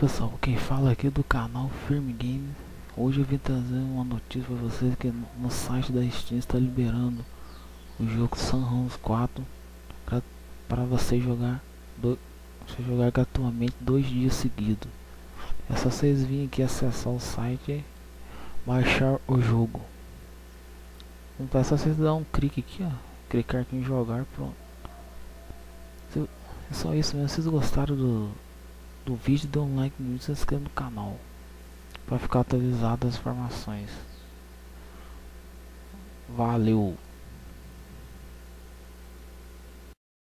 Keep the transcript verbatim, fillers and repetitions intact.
Pessoal, quem fala aqui é do canal Firme Games. Hoje eu vim trazer uma notícia para vocês que no site da Steam está liberando o jogo Sunhouse quatro para você jogar do, você jogar gratuitamente dois dias seguidos. É só vocês virem aqui acessar o site e baixar o jogo. Então é só vocês dar um clique aqui, ó, clicar aqui em jogar, pronto. É só isso mesmo. Se vocês gostaram do do vídeo, dê um like no vídeo e se inscreva no canal para ficar atualizado as informações. Valeu!